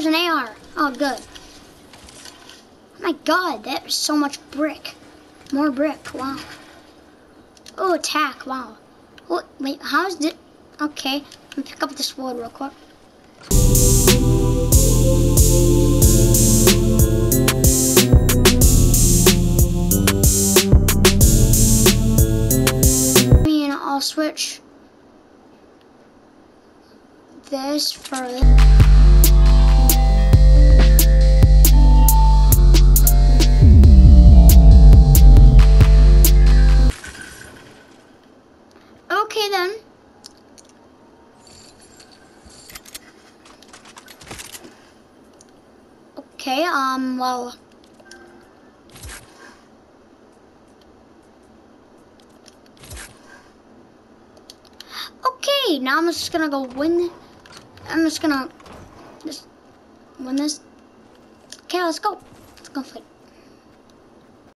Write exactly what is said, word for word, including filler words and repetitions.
there's an A R. Oh, good. Oh my god, that was so much brick. More brick, wow. Oh, attack, wow. Oh, wait, how's it? Okay, let me pick up this wood real quick. And I'll switch this for this. Okay then. Okay, um, well. Okay, now I'm just gonna go win. I'm just gonna just win this. Okay, let's go. Let's go fight.